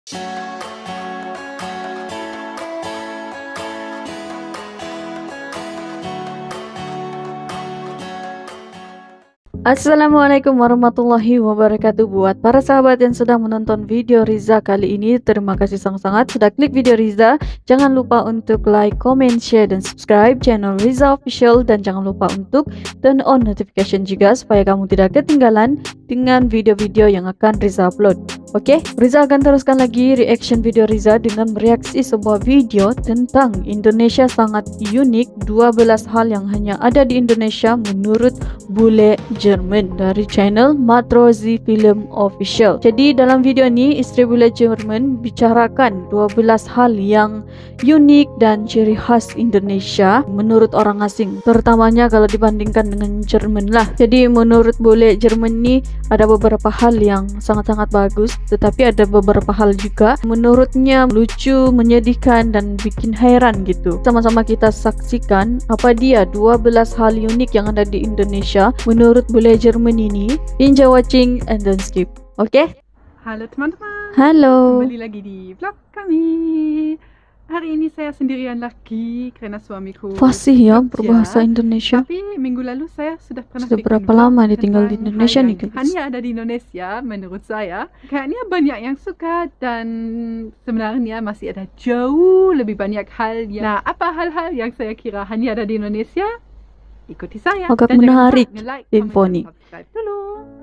Assalamualaikum warahmatullahi wabarakatuh. Buat para sahabat yang sedang menonton video Riza kali ini, terima kasih sangat-sangat sudah klik video Riza. Jangan lupa untuk like, comment, share, dan subscribe channel Riza Official. Dan jangan lupa untuk turn on notification juga supaya kamu tidak ketinggalan dengan video-video yang akan Riza upload. Oke, Riza akan teruskan lagi reaction video Riza dengan mereaksi sebuah video tentang Indonesia sangat unik, 12 hal yang hanya ada di Indonesia menurut bule Jerman dari channel Matrozi Film Official. Jadi dalam video ini istri bule Jerman bicarakan 12 hal yang unik dan ciri khas Indonesia menurut orang asing, terutamanya kalau dibandingkan dengan Jerman lah. Jadi menurut bule Jerman ini ada beberapa hal yang sangat-sangat bagus, tetapi ada beberapa hal juga menurutnya lucu, menyedihkan, dan bikin heran gitu. Sama-sama kita saksikan apa dia 12 hal unik yang ada di Indonesia menurut bule Jerman ini. Enjoy watching and don't skip. Oke? Halo teman-teman. Halo. Kembali lagi di vlog kami. Hari ini saya sendirian lagi karena suamiku Fasih ya kerja. berbahasa Indonesia. Tapi minggu lalu saya sudah pernah Sudah bikin berapa vlog lama ditinggal di tentang Indonesia hal nih, yang guys? hanya ada di Indonesia menurut saya. Kayaknya banyak yang suka dan sebenarnya masih ada jauh lebih banyak hal yang... Nah, apa hal-hal yang saya kira hanya ada di Indonesia? Ikuti saya. Agak Dan jangan menarik lupa nge-like, info comment, nih. dan subscribe dulu.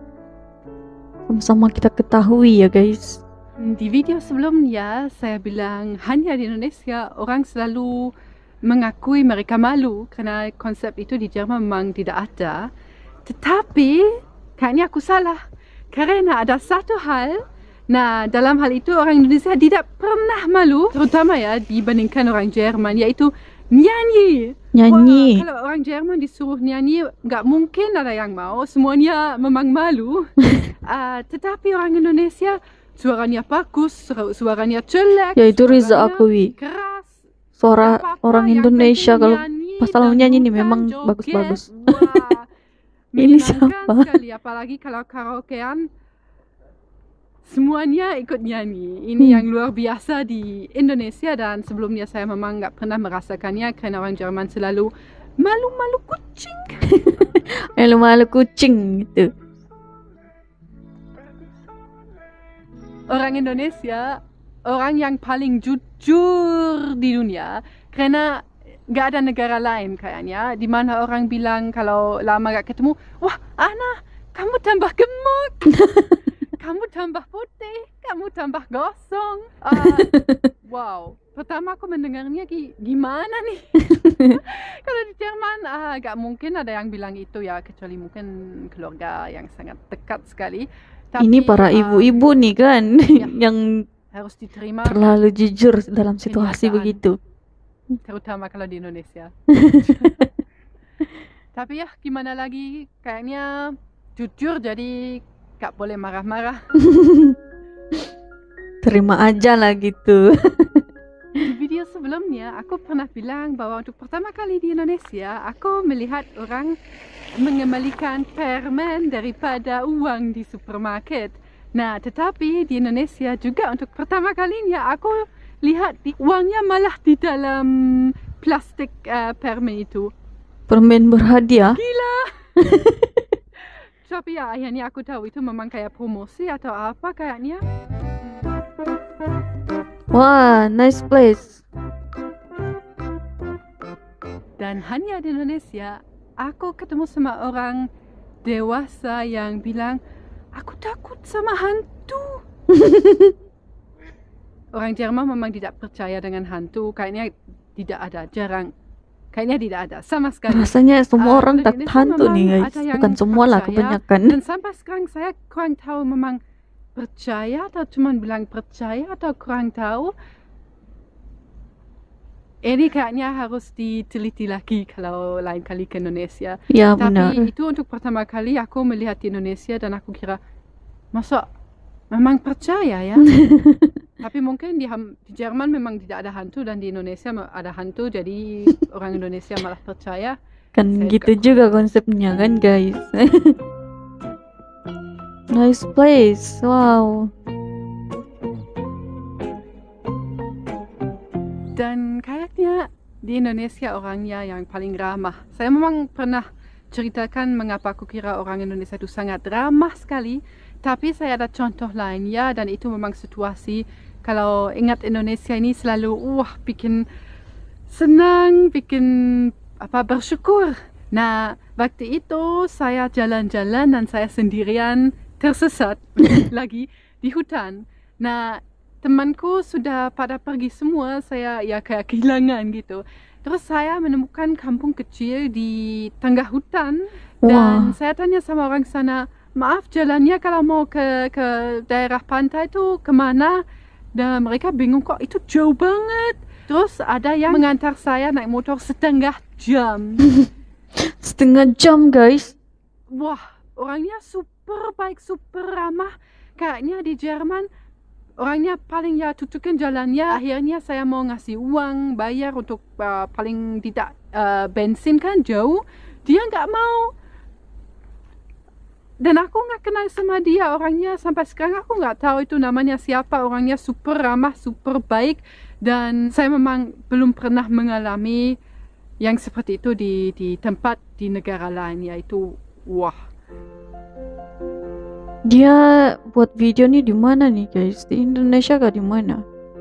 Sama-sama kita ketahui ya guys. Di video sebelumnya saya bilang hanya di Indonesia orang selalu mengakui mereka malu karena konsep itu di Jerman memang tidak ada. Tetapi kayaknya aku salah karena ada satu hal. Nah, dalam hal itu orang Indonesia tidak pernah malu, terutama ya dibandingkan orang Jerman, yaitu nyanyi. Nyanyi. Wah, kalau orang Jerman disuruh nyanyi, nggak mungkin ada yang mau. Semuanya memang malu. Tetapi orang Indonesia suaranya bagus, suaranya jelek. Ya itu Riza suaranya akui. keras. Suara Apa-apa orang yang Indonesia penting kalau nyanyi, pas kalau nyanyi nih dangdutan, memang joget. bagus-bagus. Wah, Ini menyenangkan siapa? sekali, apalagi kalau karaokean semuanya ikut nyanyi. Ini yang luar biasa di Indonesia dan sebelumnya saya memang nggak pernah merasakannya karena orang Jerman selalu malu-malu kucing. Malu-malu kucing gitu. Orang Indonesia orang yang paling jujur di dunia karena nggak ada negara lain kayaknya di mana orang bilang kalau lama gak ketemu, wah Ana kamu tambah gemuk, kamu tambah putih, kamu tambah gosong. Wow, pertama aku mendengarnya gimana nih? Kalau di Jerman gak mungkin ada yang bilang itu ya, kecuali mungkin keluarga yang sangat dekat sekali. Tapi, Ini para ibu-ibu nih kan ya, yang harus diterima terlalu jujur dalam situasi kenyataan. begitu. Terutama kalau di Indonesia. Tapi ya gimana lagi, kayaknya jujur jadi gak boleh marah-marah. Terima aja lah gitu. Di video sebelumnya aku pernah bilang bahwa untuk pertama kali di Indonesia aku melihat orang mengembalikan permen daripada uang di supermarket. Nah, tetapi di Indonesia juga untuk pertama kalinya aku lihat uangnya malah di dalam plastik permen itu. Permen berhadiah. Gila. Tapi ya akhirnya aku tahu itu memang kayak promosi atau apa kayaknya. Wah, nice place. Dan hanya di Indonesia aku ketemu sama orang dewasa yang bilang aku takut sama hantu. Orang Jerman memang tidak percaya dengan hantu, kayaknya tidak ada, jarang. Kayaknya tidak ada sama sekali. Rasanya semua orang kalau di takut Indonesia hantu nih memang guys. ada yang Bukan semua lah, percaya, kebanyakan. Dan sampai sekarang saya kurang tahu memang percaya atau cuma bilang percaya atau kurang tahu. Ini kayaknya harus diteliti lagi kalau lain kali ke Indonesia. Ya Tapi benar. itu untuk pertama kali aku melihat di Indonesia dan aku kira, masa memang percaya ya? Tapi mungkin di Jerman memang tidak ada hantu dan di Indonesia ada hantu, jadi orang Indonesia malah percaya. Kan Saya gitu juga konsepnya kan guys. Nice place. Wow. Dan kayaknya di Indonesia orangnya yang paling ramah. Saya memang pernah ceritakan mengapa aku kira orang Indonesia itu sangat ramah sekali. Tapi saya ada contoh lain ya, dan itu memang situasi kalau ingat Indonesia ini selalu bikin senang, bikin bersyukur. Nah, waktu itu saya jalan-jalan dan saya sendirian tersesat lagi di hutan. Nah, temanku sudah pada pergi semua, saya ya kayak kehilangan gitu. Terus saya menemukan kampung kecil di tengah hutan. Dan saya tanya sama orang sana, maaf jalannya kalau mau ke daerah pantai itu kemana? Dan mereka bingung, kok itu jauh banget. Terus ada yang mengantar saya naik motor setengah jam. Setengah jam guys. Wah, orangnya super baik, super ramah. Kayaknya di Jerman orangnya paling ya tutupkan jalannya. Akhirnya saya mau ngasih uang, bayar untuk paling tidak bensin kan jauh. Dia nggak mau. Dan aku nggak kenal sama dia orangnya. Sampai sekarang aku nggak tahu itu namanya siapa. Orangnya super ramah, super baik. Dan saya memang belum pernah mengalami yang seperti itu di tempat di negara lain, yaitu Dia buat video nih di mana nih guys? Di Indonesia kah di mana?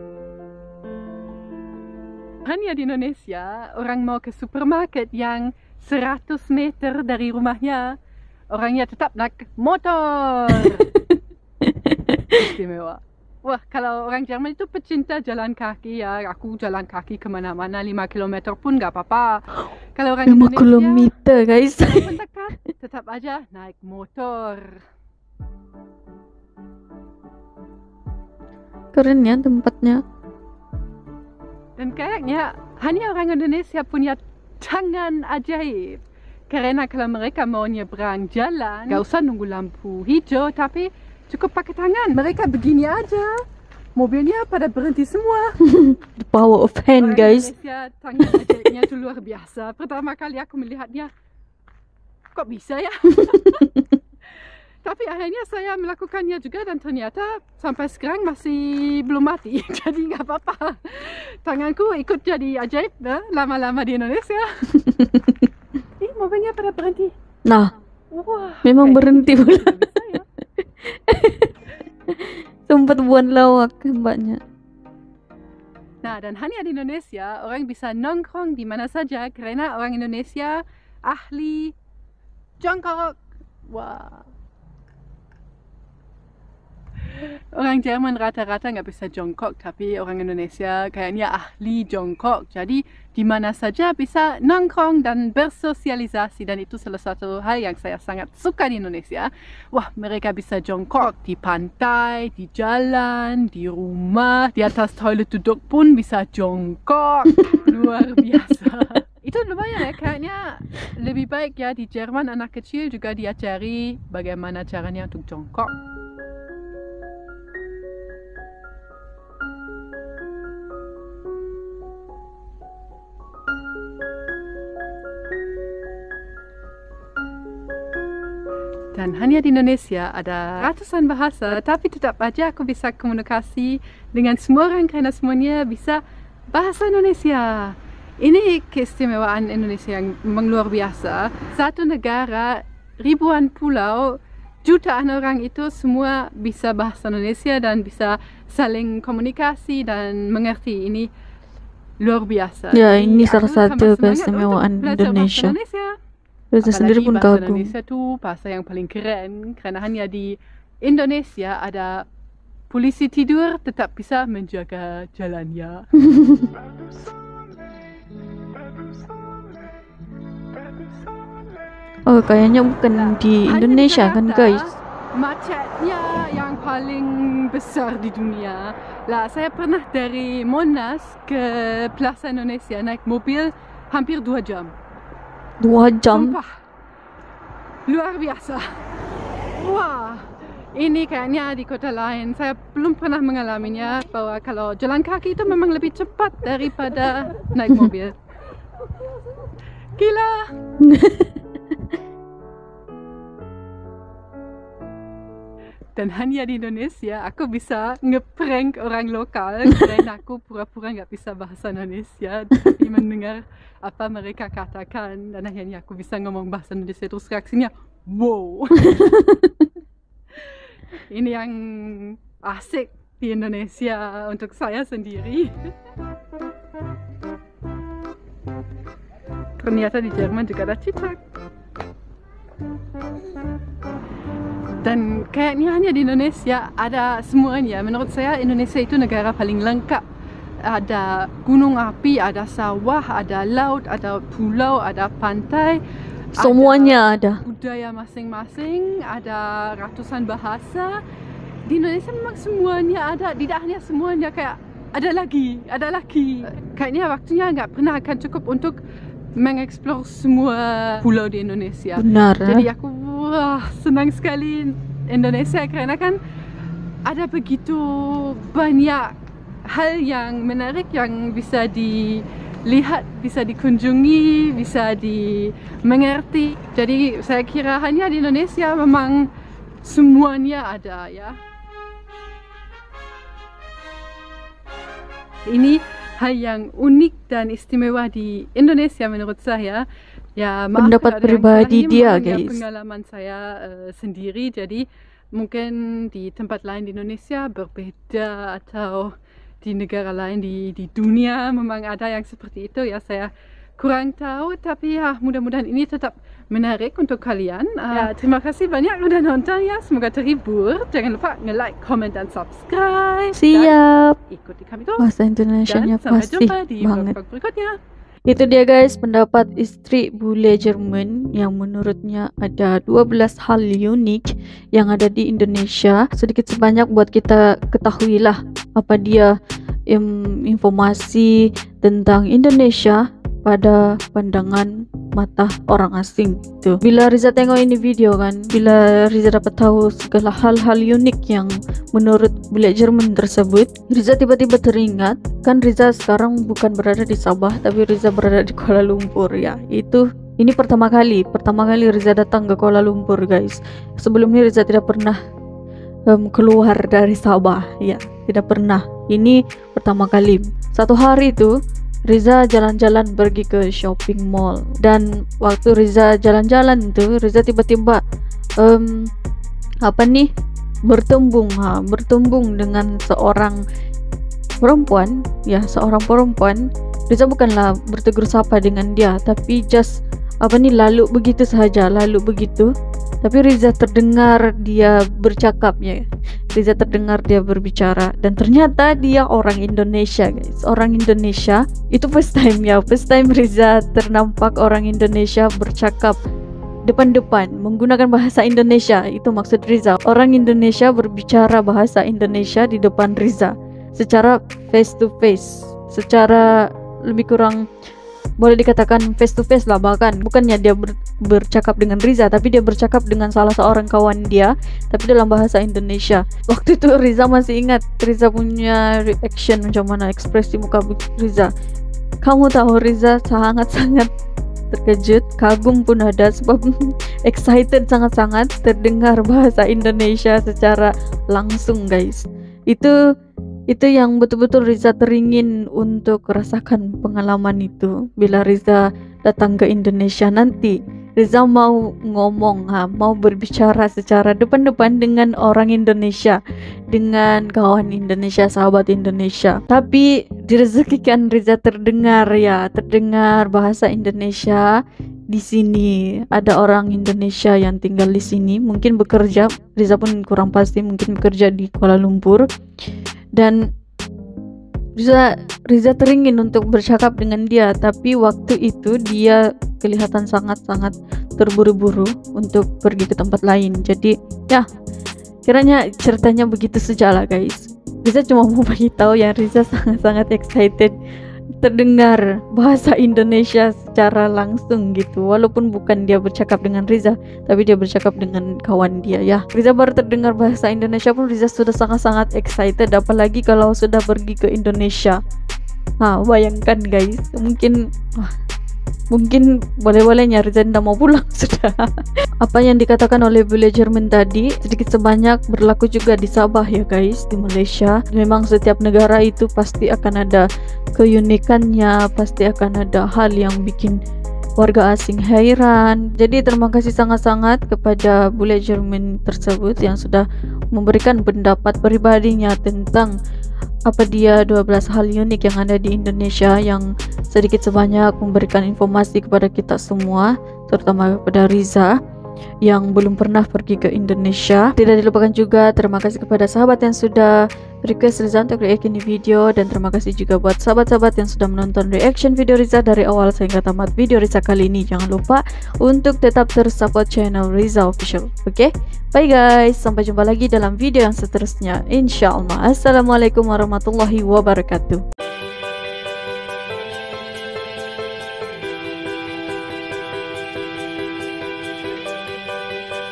Hanya di Indonesia, orang mau ke supermarket yang 100 meter dari rumahnya, orangnya tetap naik motor. Istimewa. Wah, kalau orang Jerman itu pecinta jalan kaki ya. Aku jalan kaki kemana-mana 5 km pun nggak apa-apa. Kalau orang 5 Indonesia, kilometer guys. walaupun dekat, tetap aja naik motor. Keren ya tempatnya. Dan kayaknya hanya orang Indonesia punya tangan ajaib. Karena kalau mereka mau nyebrang jalan, nggak usah nunggu lampu hijau, tapi cukup pakai tangan. Mereka begini aja. Mobilnya pada berhenti semua. The power of hand Orang guys. Indonesia tangan ajaibnya itu luar biasa. Pertama kali aku melihatnya, kok bisa ya? Tapi akhirnya saya melakukannya juga dan ternyata sampai sekarang masih belum mati. Jadi nggak apa-apa. Tanganku ikut jadi ajaib lama-lama di Indonesia. Mobilnya pada berhenti. Nah, Wah, memang berhenti pula. bisa ya. Sempat buat lawak mbaknya. Nah, dan hanya di Indonesia orang bisa nongkrong di mana saja karena orang Indonesia ahli jongkok. Wah. Orang Jerman rata-rata nggak bisa jongkok, tapi orang Indonesia kayaknya ahli jongkok. Jadi di mana saja bisa nongkrong dan bersosialisasi, dan itu salah satu hal yang saya sangat suka di Indonesia. Wah, mereka bisa jongkok di pantai, di jalan, di rumah, di atas toilet duduk pun bisa jongkok. Luar biasa. Itu lumayan ya, kayaknya lebih baik ya di Jerman anak kecil juga diajari bagaimana caranya untuk jongkok. Dan hanya di Indonesia ada ratusan bahasa, tapi tetap aja aku bisa komunikasi dengan semua orang karena semuanya bisa bahasa Indonesia. Ini keistimewaan Indonesia yang memang luar biasa. Satu negara, ribuan pulau, jutaan orang itu semua bisa bahasa Indonesia dan bisa saling komunikasi dan mengerti. Ini luar biasa. Ya, ini Jadi, salah aku satu tambah semangat keistimewaan untuk belajar bahasa Indonesia. Indonesia. Saya sendiri pun bahasa kagum. Indonesia itu bahasa yang paling keren karena hanya di Indonesia ada polisi tidur tetap bisa menjaga jalannya. Oh, kayaknya bukan di Hanya Indonesia di kan Jakarta, guys? macetnya yang paling besar di dunia. Lah, saya pernah dari Monas ke Plaza Indonesia naik mobil hampir 2 jam. 2 jam? Sumpah. Luar biasa. Wah, ini kayaknya di kota lain. Saya belum pernah mengalaminya bahwa kalau jalan kaki itu memang lebih cepat daripada naik mobil. Gila. Dan hanya di Indonesia aku bisa ngeprank orang lokal karena aku pura-pura nggak bisa bahasa Indonesia tapi mendengar apa mereka katakan dan akhirnya aku bisa ngomong bahasa Indonesia terus reaksinya wow. Ini yang asik di Indonesia untuk saya sendiri. Ternyata di Jerman juga ada cicak. Dan kayaknya hanya di Indonesia ada semuanya. Menurut saya Indonesia itu negara paling lengkap. Ada gunung api, ada sawah, ada laut, ada pulau, ada pantai. Semuanya ada. Budaya masing-masing, ada ratusan bahasa. Di Indonesia memang semuanya ada. Tidak hanya semuanya, kayak ada lagi. Kayaknya waktunya nggak pernah akan cukup untuk mengeksplor semua pulau di Indonesia. Benar. Jadi aku senang sekali Indonesia karena kan ada begitu banyak hal yang menarik yang bisa dilihat, bisa dikunjungi, bisa dimengerti. Jadi saya kira hanya di Indonesia memang semuanya ada ya. Ini hal yang unik dan istimewa di Indonesia menurut saya. Ya, maaf Pendapat pribadi dia, guys. Pengalaman saya sendiri, jadi mungkin di tempat lain di Indonesia berbeda atau di negara lain di dunia memang ada yang seperti itu ya. Saya kurang tahu, tapi ya mudah-mudahan ini tetap menarik untuk kalian. Terima kasih banyak udah nonton ya. Semoga terhibur. Jangan lupa nge-like, comment, dan subscribe. Siap. Dan ikuti kami terus. Bahasa Indonesianya Dan sampai pasti jumpa di banget. vlog berikutnya. Itu dia guys, pendapat istri bule Jerman yang menurutnya ada 12 hal unik yang ada di Indonesia. Sedikit sebanyak buat kita ketahui lah apa dia informasi tentang Indonesia pada pandangan mata orang asing itu. Bila Riza tengok ini video kan, bila Riza dapat tahu segala hal-hal unik yang menurut bule Jerman tersebut, Riza tiba-tiba teringat kan Riza sekarang bukan berada di Sabah tapi Riza berada di Kuala Lumpur ya. Ini pertama kali Riza datang ke Kuala Lumpur guys. Sebelumnya Riza tidak pernah keluar dari Sabah ya, tidak pernah. Ini pertama kali. Satu hari itu Riza jalan-jalan pergi ke shopping mall, dan waktu Riza jalan-jalan itu Riza tiba-tiba bertembung dengan seorang perempuan ya, seorang perempuan. Riza bukanlah bertegur sapa dengan dia, tapi just lalu begitu saja, tapi Riza terdengar dia bercakap ya. Riza terdengar dia berbicara, dan ternyata dia orang Indonesia guys, orang Indonesia. Itu first time Riza ternampak orang Indonesia bercakap depan-depan menggunakan bahasa Indonesia. Itu maksud Riza, orang Indonesia berbicara bahasa Indonesia di depan Riza secara face to face, secara lebih kurang boleh dikatakan face to face lah. Bahkan bukannya dia bercakap dengan Riza, tapi dia bercakap dengan salah seorang kawan dia, tapi dalam bahasa Indonesia. Waktu itu Riza masih ingat Riza punya reaction macam mana, ekspresi muka Riza. Kamu tahu Riza sangat-sangat terkejut, kagum pun ada, sebab excited sangat-sangat terdengar bahasa Indonesia secara langsung guys. Itu yang betul-betul Riza teringin untuk rasakan pengalaman itu. Bila Riza datang ke Indonesia nanti, Riza mau ngomong, mau berbicara secara depan-depan dengan orang Indonesia, dengan kawan Indonesia, sahabat Indonesia. Tapi direzekikan Riza terdengar bahasa Indonesia. Di sini ada orang Indonesia yang tinggal di sini, mungkin bekerja. Riza pun kurang pasti, mungkin bekerja di Kuala Lumpur. Dan Riza teringin untuk bercakap dengan dia, tapi waktu itu dia kelihatan sangat-sangat terburu-buru untuk pergi ke tempat lain. Jadi ya, kiranya ceritanya begitu saja lah guys. Riza cuma mau bagi tahu yang Riza sangat-sangat excited terdengar bahasa Indonesia secara langsung gitu, walaupun bukan dia bercakap dengan Riza, tapi dia bercakap dengan kawan dia ya. Riza baru terdengar bahasa Indonesia pun Riza sudah sangat-sangat excited, apalagi kalau sudah pergi ke Indonesia. Bayangkan guys, mungkin Mungkin boleh-bolehnya Riza tidak mau pulang sudah. Apa yang dikatakan oleh bule Jerman tadi sedikit sebanyak berlaku juga di Sabah ya guys, di Malaysia. Memang setiap negara itu pasti akan ada keunikannya, pasti akan ada hal yang bikin warga asing heran. Jadi terima kasih sangat-sangat kepada bule Jerman tersebut yang sudah memberikan pendapat pribadinya tentang apa dia 12 hal unik yang ada di Indonesia, yang sedikit sebanyak memberikan informasi kepada kita semua, terutama kepada Riza yang belum pernah pergi ke Indonesia. Tidak dilupakan juga terima kasih kepada sahabat yang sudah request Riza untuk react ini video, dan terima kasih juga buat sahabat-sahabat yang sudah menonton reaction video Riza dari awal sehingga tamat video Riza kali ini. Jangan lupa untuk tetap terus support channel Riza Official. Oke, bye guys, sampai jumpa lagi dalam video yang seterusnya insyaallah. Assalamualaikum warahmatullahi wabarakatuh.